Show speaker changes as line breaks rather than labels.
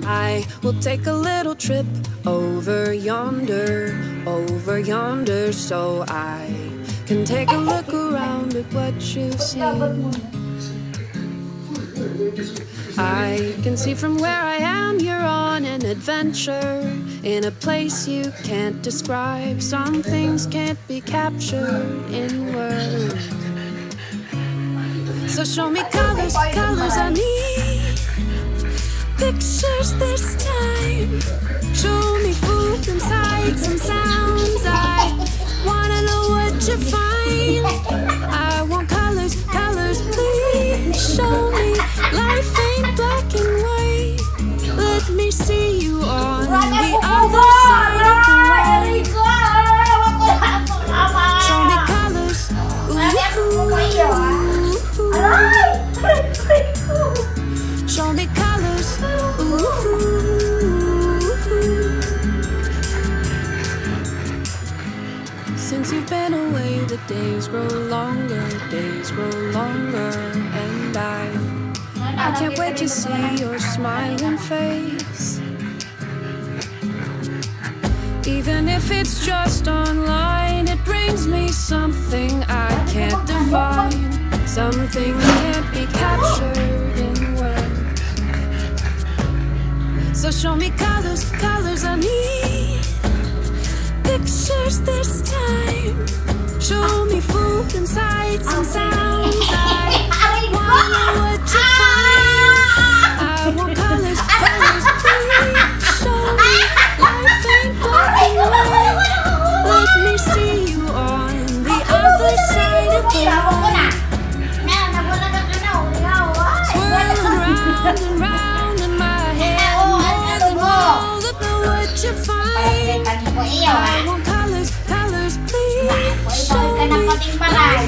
I will take a little trip over yonder, so I can take a look around at what you've seen. I can see from where I am you're on an adventure, in a place you can't describe. Some things can't be captured in words. So show me colors, colors I need, pictures this time. Show me food and sights and sounds. I wanna know what you find. I want colors, colors, please. Show me life ain't black and white. Let me see you on the other side of the light. Show me colors, show me colors, Since you've been away, the days grow longer, and I can't wait to see your smiling face. Even if it's just online, it brings me something I can't define. Some things can't be captured in words. So show me colors, colors I need, pictures this time. Show me food and sights and sounds. I wanna know what you find. I want colors, colors, please. Show me life ain't black and white. Let me see you on the other side of the light. Swirling round and round in my head, more than all of what you find. I want colors, colors, please. Show me life